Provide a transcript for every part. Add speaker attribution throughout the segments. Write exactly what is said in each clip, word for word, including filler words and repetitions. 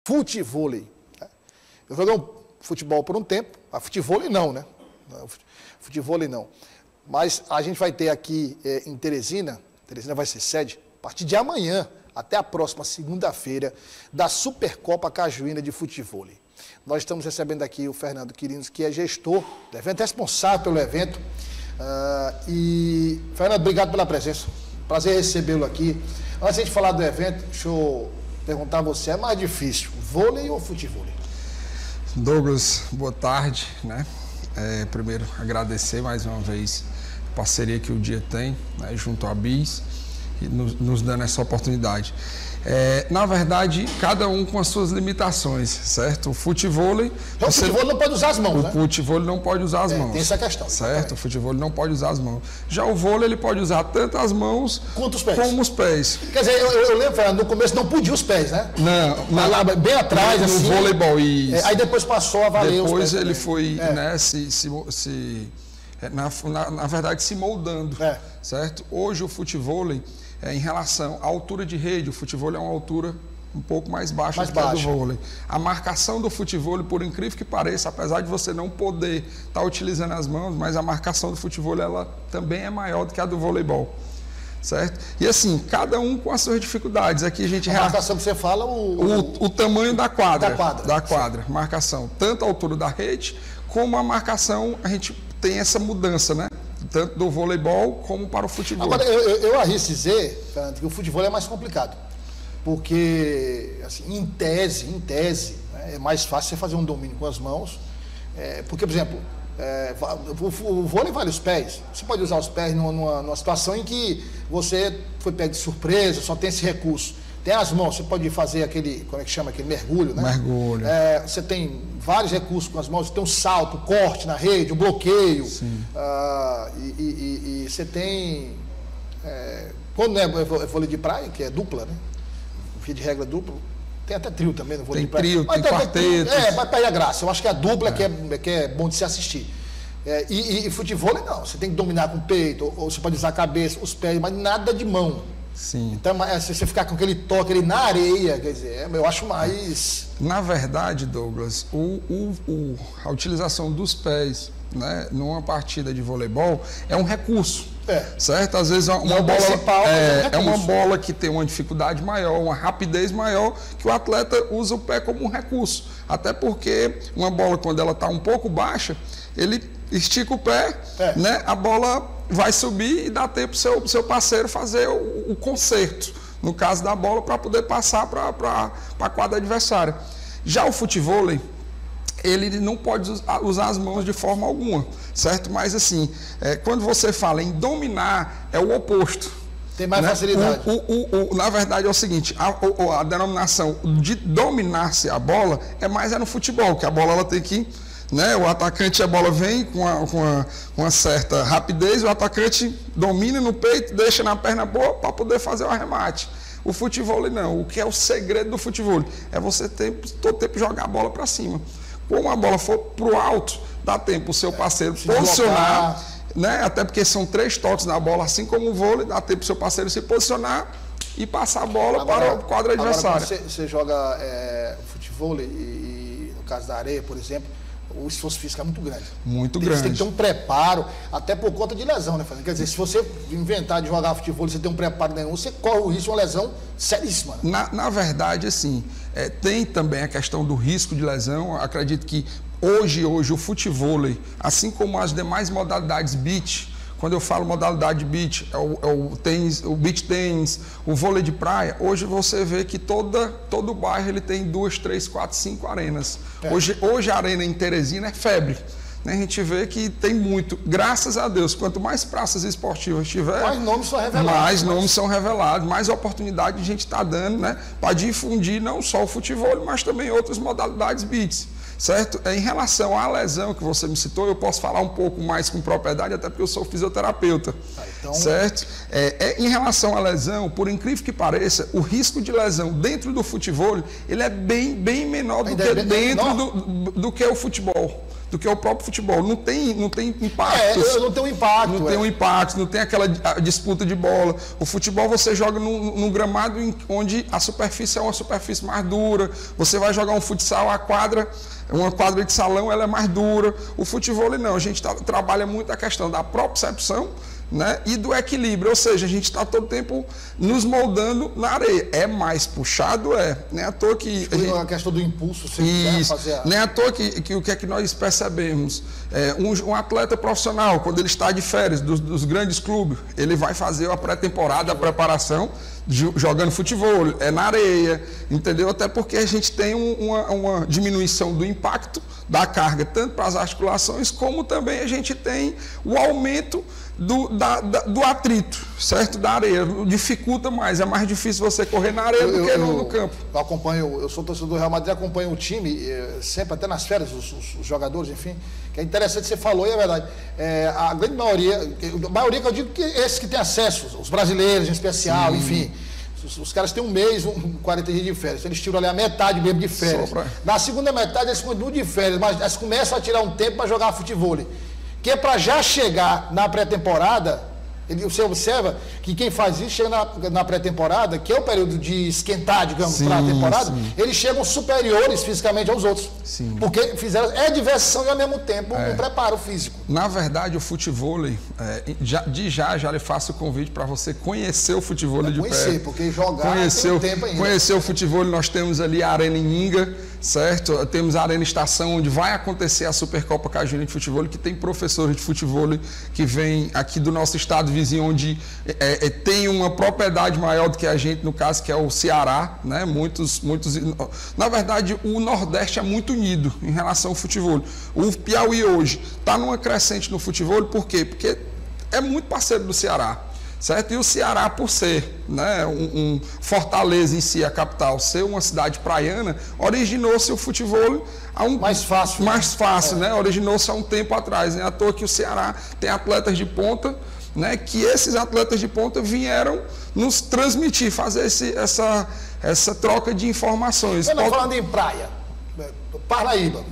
Speaker 1: futevôlei. Eu joguei um futebol por um tempo, a futevôlei não, né? Futevôlei não. Mas a gente vai ter aqui é, em Teresina, Teresina vai ser sede, a partir de amanhã, até a próxima segunda-feira, da Supercopa Cajuína de Futevôlei. Nós estamos recebendo aqui o Fernando Quirinos, que é gestor do evento, responsável pelo evento. Uh, e, Fernando, obrigado pela presença. Prazer recebê-lo aqui. Antes de falar do evento, deixa eu perguntar a você, é mais difícil, vôlei ou futevôlei?
Speaker 2: Douglas, boa tarde, né? É, primeiro, agradecer mais uma vez a parceria que o Dia tem, né, junto à BIS, e nos, nos dando essa oportunidade. É, na verdade, cada um com as suas limitações, certo? O futevôlei...
Speaker 1: Então, o futevôlei não pode usar as mãos,
Speaker 2: o
Speaker 1: né?
Speaker 2: O futevôlei não pode usar as
Speaker 1: é,
Speaker 2: mãos.
Speaker 1: Tem essa questão.
Speaker 2: Certo?
Speaker 1: Exatamente.
Speaker 2: O futevôlei não pode usar as mãos. Já o vôlei, ele pode usar tanto as mãos
Speaker 1: quanto os pés.
Speaker 2: como os pés.
Speaker 1: Quer dizer, eu, eu lembro, Fernando, no começo não podia os pés, né?
Speaker 2: Não.
Speaker 1: Na, lá, bem atrás,
Speaker 2: no,
Speaker 1: assim.
Speaker 2: No voleibol, isso.
Speaker 1: É, aí depois passou a valer
Speaker 2: depois
Speaker 1: os pés.
Speaker 2: Depois ele
Speaker 1: também.
Speaker 2: foi,
Speaker 1: é.
Speaker 2: né, se... se, se na, na, na verdade, se moldando,
Speaker 1: é.
Speaker 2: certo? Hoje o futevôlei, é, em relação à altura de rede, o futevôlei é uma altura um pouco mais baixa
Speaker 1: mais
Speaker 2: do que a do
Speaker 1: baixa.
Speaker 2: vôlei. A marcação do futevôlei, por incrível que pareça, apesar de você não poder estar tá utilizando as mãos, mas a marcação do futevôlei ela também é maior do que a do voleibol, certo? E assim, cada um com as suas dificuldades. Aqui a gente...
Speaker 1: A marcação que você fala, o...
Speaker 2: O, o tamanho da quadra.
Speaker 1: Da quadra.
Speaker 2: Da quadra. Sim. Marcação. Tanto a altura da rede, como a marcação, a gente tem essa mudança, né? Tanto do voleibol como para o futebol.
Speaker 1: Agora, eu, eu, eu arrisco dizer, Fernando, que o futebol é mais complicado. Porque, assim, em tese, em tese, né, é mais fácil você fazer um domínio com as mãos. É, porque, por exemplo, é, o, o vôlei vale os pés. Você pode usar os pés numa, numa, numa situação em que você foi pego de surpresa, só tem esse recurso. Tem as mãos, você pode fazer aquele, como é que chama, aquele mergulho, né?
Speaker 2: Mergulho.
Speaker 1: É, você tem vários recursos com as mãos, você tem um salto, um corte na rede, um bloqueio.
Speaker 2: Sim.
Speaker 1: Uh, e, e, e, e você tem... É, quando é vôlei de praia, que é dupla, né? Via de regra dupla, tem até trio também no vôlei
Speaker 2: tem
Speaker 1: de praia.
Speaker 2: Trio,
Speaker 1: mas
Speaker 2: tem quarteto.
Speaker 1: É, vai perder a graça. Eu acho que a dupla é. Que, é, que é bom de se assistir. É, e, e, e futebol não, você tem que dominar com o peito, ou, ou você pode usar a cabeça, os pés, mas nada de mão.
Speaker 2: Sim.
Speaker 1: Então, se você ficar com aquele toque ali na areia, quer dizer, eu acho mais...
Speaker 2: Na verdade, Douglas, o, o, o, a utilização dos pés, né, numa partida de voleibol é um recurso.
Speaker 1: É.
Speaker 2: Certo? Às vezes uma bola
Speaker 1: é,
Speaker 2: é, é uma bola que tem uma dificuldade maior, uma rapidez maior, que o atleta usa o pé como um recurso. Até porque uma bola, quando ela está um pouco baixa, ele estica o pé, é. né? A bola vai subir e dá tempo para o seu, seu parceiro fazer o, o conserto, no caso da bola, para poder passar para a quadra adversária. Já o futevôlei, ele não pode usar as mãos de forma alguma, certo? Mas assim, é, quando você fala em dominar, é o oposto.
Speaker 1: Tem mais, né, facilidade.
Speaker 2: O, o, o, na verdade é o seguinte, a, a denominação de dominar-se a bola é mais é no futebol, que a bola ela tem que... Né, o atacante, a bola vem com uma, com, uma, com uma certa rapidez, o atacante domina no peito, deixa na perna boa para poder fazer o arremate. O futevôlei não. O que é o segredo do futevôlei? É você ter, todo tempo jogar a bola para cima. Como a bola for para o alto, dá tempo o seu parceiro se posicionar, né? Até porque são três toques na bola, assim como o vôlei, dá tempo o seu parceiro se posicionar e passar a bola agora, para o quadro adversário.
Speaker 1: Agora, você, você joga é, futevôlei e, e, no caso da areia, por exemplo, o esforço físico é muito grande.
Speaker 2: Muito
Speaker 1: tem,
Speaker 2: grande.
Speaker 1: Você tem que ter um preparo, até por conta de lesão, né, Fernando? Quer dizer, se você inventar de jogar futebol, você tem um preparo nenhum, você corre o risco de uma lesão seríssima. Né?
Speaker 2: Na, na verdade, assim, é, tem também a questão do risco de lesão. Eu acredito que hoje, hoje, o futevôlei, assim como as demais modalidades beach, quando eu falo modalidade beach, é o, é o, tênis, o beach tênis, o vôlei de praia, hoje você vê que toda, todo bairro ele tem duas, três, quatro, cinco arenas. É. Hoje, hoje a arena em Teresina é febre. Né? A gente vê que tem muito, graças a Deus, quanto mais praças esportivas tiver,
Speaker 1: mais nomes são revelados.
Speaker 2: Mais nomes são revelados, mais oportunidade a gente está dando, né, para difundir não só o futebol, mas também outras modalidades beach. Certo? Em relação à lesão que você me citou, eu posso falar um pouco mais com propriedade, até porque eu sou fisioterapeuta.
Speaker 1: Então...
Speaker 2: Certo? É, é, em relação à lesão, por incrível que pareça, o risco de lesão dentro do futebol, ele é bem, bem menor do que
Speaker 1: é bem
Speaker 2: dentro
Speaker 1: menor.
Speaker 2: do, do que o futebol. Do que o próprio futebol. Não tem, não tem impacto.
Speaker 1: É, não tem um impacto.
Speaker 2: Não é. tem um impacto, não tem aquela disputa de bola. O futebol você joga num, num gramado onde a superfície é uma superfície mais dura. Você vai jogar um futsal, a quadra, uma quadra de salão, ela é mais dura. O futebol não. A gente tá, trabalha muito a questão da propriocepção, né, e do equilíbrio, ou seja, a gente está todo tempo nos moldando na areia. É mais puxado, é. Nem à toa que...
Speaker 1: A, gente... a questão do impulso, você
Speaker 2: Isso.
Speaker 1: fazer a...
Speaker 2: Nem à toa que, que o que é que nós percebemos? É, um, um atleta profissional, quando ele está de férias dos, dos grandes clubes, ele vai fazer a pré-temporada, a preparação, jogando futebol, é na areia, entendeu? Até porque a gente tem um, uma, uma diminuição do impacto da carga, tanto para as articulações, como também a gente tem o aumento do, da, da, do atrito, certo? Da areia. Dificulta mais, é mais difícil você correr na areia eu, do que eu, no, no campo.
Speaker 1: Eu acompanho, eu sou torcedor do Real Madrid, acompanho o time, sempre, até nas férias, os, os, os jogadores, enfim, que é interessante, você falou, e é verdade. É, a grande maioria, a maioria que eu digo que esses que têm acesso, os brasileiros em especial, Sim. enfim. Os, os caras têm um mês, um, quarenta dias de férias. Eles tiram ali a metade mesmo de férias. Pra... Na segunda metade eles continuam de férias, mas eles começam a tirar um tempo para jogar futebol. Que é para já chegar na pré-temporada, você observa que quem faz isso chega na, na pré-temporada, que é o período de esquentar, digamos, para a temporada, sim. eles chegam superiores fisicamente aos outros.
Speaker 2: Sim.
Speaker 1: Porque fizeram, é diversão e ao mesmo tempo é. um preparo físico.
Speaker 2: Na verdade, o futebol, é, já, de já, já lhe faço o convite para você conhecer o futebol é, de
Speaker 1: conhecer,
Speaker 2: perto.
Speaker 1: Porque jogar
Speaker 2: conhecer,
Speaker 1: tem um tempo ainda.
Speaker 2: Conhecer o futebol, nós temos ali a Arena Inga, certo? Temos a Arena Estação, onde vai acontecer a Supercopa Cajuína de Futebol, que tem professores de futebol que vêm aqui do nosso estado vizinho, onde é, é, tem uma propriedade maior do que a gente, no caso, que é o Ceará, né? Muitos, muitos... Na verdade, o Nordeste é muito unido em relação ao futebol. O Piauí hoje está numa crescente no futebol, por quê? Porque é muito parceiro do Ceará. Certo? E o Ceará, por ser, né, um, um Fortaleza em si, a capital, ser uma cidade praiana, originou-se o futebol a um,
Speaker 1: mais fácil.
Speaker 2: Mais fácil,
Speaker 1: é.
Speaker 2: né? Originou-se há um tempo atrás. Né? À toa que o Ceará tem atletas de ponta, né, que esses atletas de ponta vieram nos transmitir, fazer esse, essa, essa troca de informações.
Speaker 1: Você não Pode... falando em praia, Parnaíba.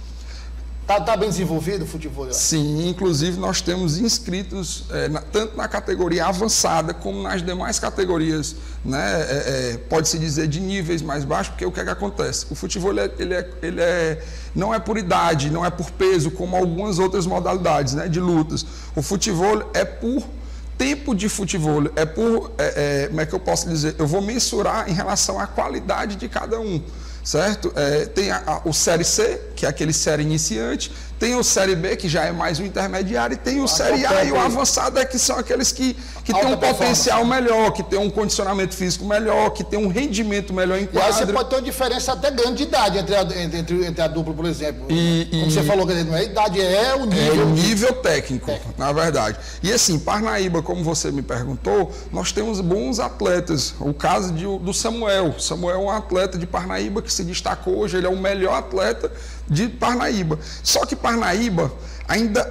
Speaker 1: Está tá bem desenvolvido o futebol?
Speaker 2: Sim, inclusive nós temos inscritos é, na, tanto na categoria avançada como nas demais categorias, né, é, é, pode-se dizer de níveis mais baixos, porque o que é que acontece? O futebol ele é, ele é, ele é, não é por idade, não é por peso, como algumas outras modalidades, né, de lutas. O futebol é por tempo de futebol, é por, é, é, como é que eu posso dizer? Eu vou mensurar em relação à qualidade de cada um. Certo? É, tem a, a, o Série C, que é aquele série iniciante, tem o Série B, que já é mais o intermediário, e tem o a Série A e o avançado, é que são aqueles que, que têm um potencial melhor, que tem um condicionamento físico melhor, que tem um rendimento melhor em quadra.
Speaker 1: E aí você pode ter uma diferença até grande de idade entre a, entre, entre, entre a dupla, por exemplo.
Speaker 2: E,
Speaker 1: Como
Speaker 2: e,
Speaker 1: você falou, não é a idade, é o nível.
Speaker 2: É o nível técnico, técnico, na verdade. E assim, Parnaíba, como você me perguntou, nós temos bons atletas. O caso de, do Samuel. Samuel é um atleta de Parnaíba que se destacou hoje, ele é o melhor atleta de Parnaíba. Só que Parnaíba ainda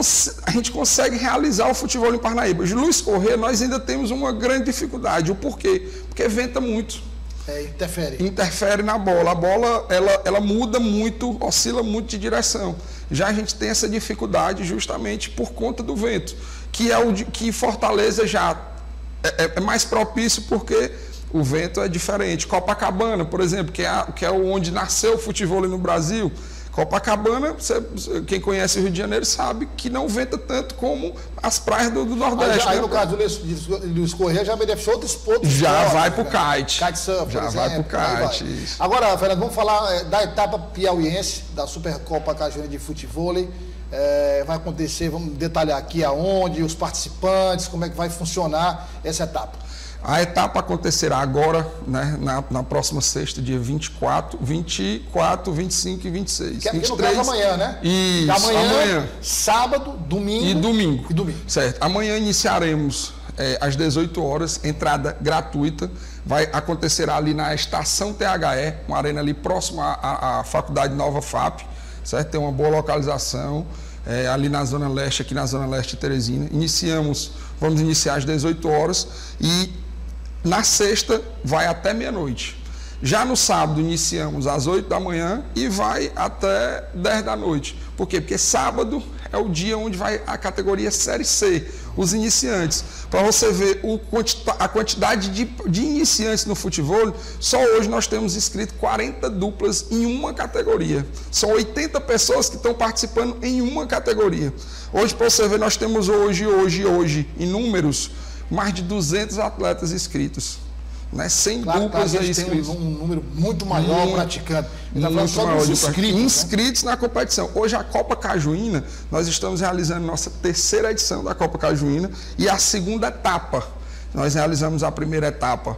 Speaker 2: a gente consegue realizar o futebol em Parnaíba. Luiz Corrêa, nós ainda temos uma grande dificuldade. O porquê? Porque venta muito.
Speaker 1: É, interfere.
Speaker 2: Interfere na bola. A bola ela, ela muda muito, oscila muito de direção. Já a gente tem essa dificuldade justamente por conta do vento, que é o de, que Fortaleza já é, é mais propício porque o vento é diferente. Copacabana, por exemplo, que é, que é onde nasceu o futebol no Brasil. Copacabana, você, quem conhece o Rio de Janeiro sabe que não venta tanto como as praias do, do Nordeste.
Speaker 1: Aí, aí
Speaker 2: né?
Speaker 1: no caso do Luiz Corrêa já beneficiou outros pontos.
Speaker 2: Já vai para o kite.
Speaker 1: Kite surf,
Speaker 2: Já vai para o kite. Isso.
Speaker 1: Agora, Fernando, vamos falar é, da etapa piauiense, da Supercopa Cajuína de Futebol. É, vai acontecer, vamos detalhar aqui aonde, os participantes, como é que vai funcionar essa etapa.
Speaker 2: A etapa acontecerá agora, né, na, na próxima sexta, dia vinte e quatro, vinte e quatro, vinte e cinco e vinte e seis.
Speaker 1: Que é
Speaker 2: vinte e
Speaker 1: três, no caso amanhã, né?
Speaker 2: Isso,
Speaker 1: amanhã,
Speaker 2: amanhã.
Speaker 1: Sábado, domingo
Speaker 2: e domingo.
Speaker 1: E domingo.
Speaker 2: Certo. Amanhã iniciaremos é, às dezoito horas, entrada gratuita. Vai acontecerá ali na Estação T H E, uma arena ali próxima à, à, à Faculdade Nova F A P, certo? Tem uma boa localização. é, ali na Zona Leste, aqui na Zona Leste de Teresina. Iniciamos, vamos iniciar às dezoito horas e na sexta vai até meia-noite. Já no sábado iniciamos às oito da manhã e vai até dez da noite. Por quê? Porque sábado é o dia onde vai a categoria Série C, os iniciantes. Para você ver o, a quantidade de, de iniciantes no futebol, só hoje nós temos inscrito quarenta duplas em uma categoria. São oitenta pessoas que estão participando em uma categoria. Hoje, para você ver, nós temos hoje, hoje, hoje, em números, mais de duzentos atletas inscritos. Né? cem
Speaker 1: claro,
Speaker 2: duplas
Speaker 1: claro,
Speaker 2: aí
Speaker 1: inscritos. Tem um, um número muito maior muito, praticando. Tá muito só maior inscritos, inscritos, né? Na competição. Hoje a Copa Cajuína, nós estamos realizando nossa terceira edição da Copa Cajuína e a segunda etapa. Nós realizamos a primeira etapa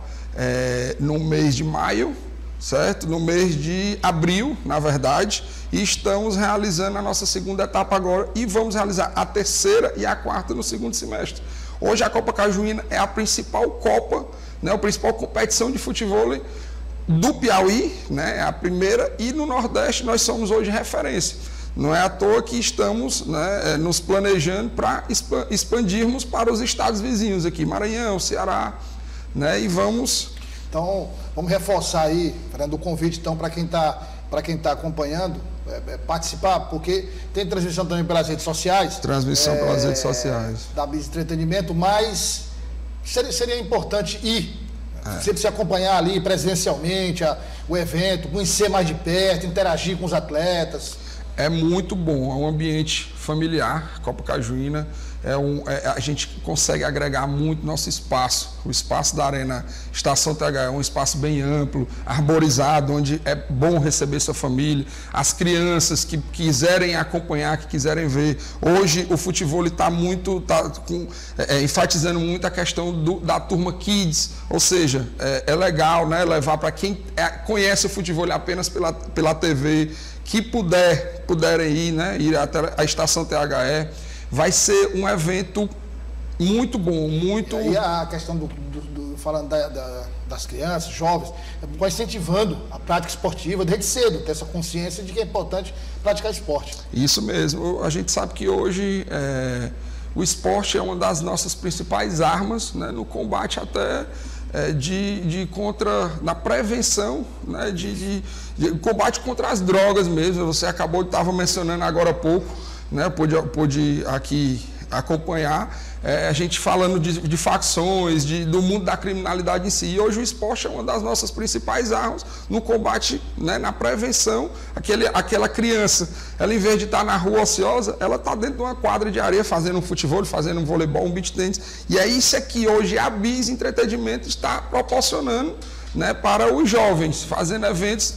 Speaker 1: é, no mês de maio, certo? No mês de abril, na verdade, e estamos realizando a nossa segunda etapa agora e vamos realizar a terceira e a quarta no segundo semestre. Hoje a Copa Cajuína é a principal Copa, né, a principal competição de futebol do Piauí, né, a primeira, e no Nordeste nós somos hoje referência. Não é à toa que estamos, né, nos planejando para expandirmos para os estados vizinhos aqui, Maranhão, Ceará, né, e vamos... Então, vamos reforçar aí, Fernando, o convite então para quem está para quem tá acompanhando, é, é, participar, porque tem transmissão também pelas redes sociais.
Speaker 2: Transmissão é, pelas redes sociais.
Speaker 1: Da Bis Entretenimento, mas seria, seria importante ir. É. Você precisa acompanhar ali presencialmente a, o evento, conhecer mais de perto, interagir com os atletas.
Speaker 2: É muito bom, é um ambiente familiar, Copa Cajuína, é um, é, a gente consegue agregar muito nosso espaço. O espaço da Arena Estação T H é um espaço bem amplo, arborizado, onde é bom receber sua família, as crianças que quiserem acompanhar, que quiserem ver. Hoje o futebol está muito, tá com, é, enfatizando muito a questão do, da turma Kids, ou seja, é, é legal, né, levar para quem é, conhece o futebol apenas pela, pela T V, que puder, puderem ir, né, ir até a Estação T H E. Vai ser um evento muito bom, muito...
Speaker 1: E a questão do, do, do falando da, da, das crianças, jovens, vai incentivando a prática esportiva desde cedo, ter essa consciência de que é importante praticar esporte.
Speaker 2: Isso mesmo. A gente sabe que hoje é, o esporte é uma das nossas principais armas, né, no combate até é, de, de contra, na prevenção, né, de, de, de combate contra as drogas mesmo. Você acabou de estava mencionando agora há pouco, né, pude, pude aqui acompanhar, é, a gente falando de, de facções, de, do mundo da criminalidade em si. E hoje o esporte é uma das nossas principais armas no combate, né, na prevenção. Aquele, aquela criança, ela em vez de estar na rua ociosa, ela está dentro de uma quadra de areia fazendo um futebol, fazendo um voleibol, um beach tennis. E é isso aqui hoje a Bis Entretenimento está proporcionando, né, para os jovens, fazendo eventos...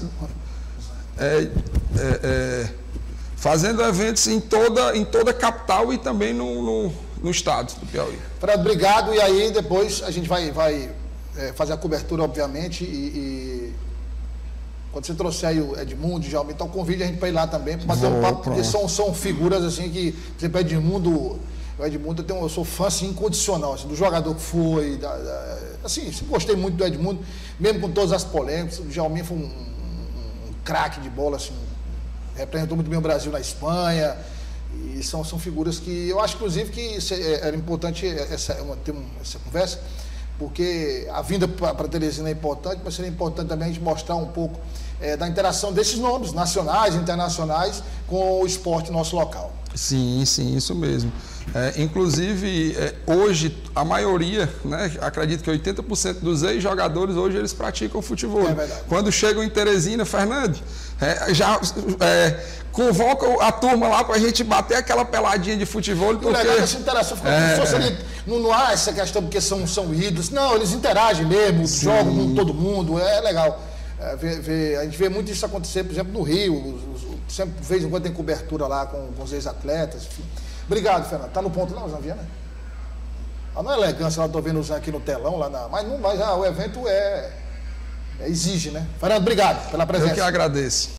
Speaker 2: É, é, é, fazendo eventos em toda, em toda a capital e também no, no, no estado do Piauí.
Speaker 1: Fernando, obrigado. E aí depois a gente vai, vai é, fazer a cobertura, obviamente, e, e quando você trouxer aí o Edmundo, já aumentar o convite a gente para ir lá também, para bater um papo, porque são, são figuras assim que, por exemplo, Edmundo, o Edmundo, eu, tenho, eu sou fã assim, incondicional, assim, do jogador que foi, da, da, assim, gostei muito do Edmundo, mesmo com todas as polêmicas. O Jalmin foi um, um, um craque de bola, assim, representou muito bem o Brasil na Espanha, e são, são figuras que eu acho, inclusive, que era importante essa, uma, ter uma, essa conversa, porque a vinda para Teresina é importante, mas seria importante também a gente mostrar um pouco é, da interação desses nomes, nacionais, internacionais, com o esporte nosso local.
Speaker 2: Sim, sim, isso mesmo. É, inclusive, é, hoje, a maioria, né, acredito que oitenta por cento dos ex-jogadores, hoje eles praticam futebol. É verdade. Quando chegam em Teresina, Fernando, é, já é, convoca a turma lá para a gente bater aquela peladinha de futebol. Porque...
Speaker 1: legal essa interação, fica é, como se fosse ali, não, não há essa questão porque são, são ídolos, não, eles interagem mesmo, sim, jogam com todo mundo, é legal. É, vê, vê, a gente vê muito isso acontecer, por exemplo, no Rio, os, os, sempre, de vez em quando tem cobertura lá com, com os ex-atletas, enfim. Obrigado, Fernando. Tá no ponto lá, Zanviana? Ah, não é elegância, lá tô vendo usando aqui no telão, lá na... mas, não, mas ah, o evento é, é exige, né? Fernando, obrigado pela presença.
Speaker 2: Eu que agradeço.